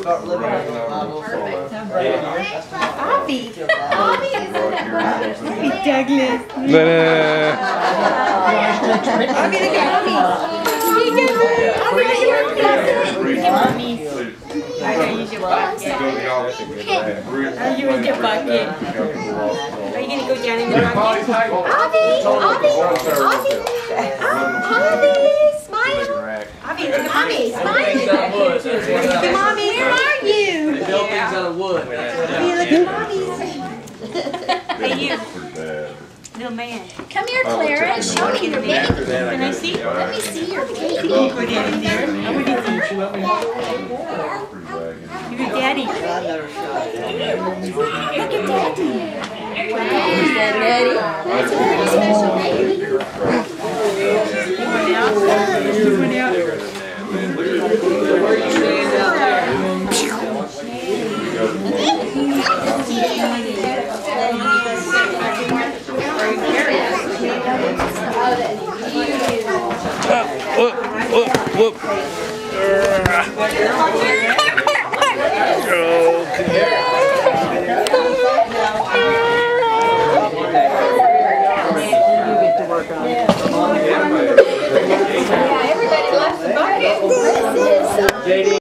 start living in my little Perfect. Bobby. Bobby is Bobby Douglas. Bobby, look at Bobby. Look at Mommy. I gotta use your bucket. I'll use your bucket. Are you gonna go down in the bucket? Abby! Abby! Abby! Abby! Smile! Abby, look at Mommy! Smile! Look at Mommy! Where are you? The building's out of wood. Abby, look at Mommy! Hey, you. Little man. Come here, Clara. Show me your baby. Can I see? Let me see your baby. Go down in there. I want to see. You're Daddy. Look at Daddy. Wow, is that Daddy? That's a very special baby. One out. One out. Where you stand out there? Whoop, whoop, whoop.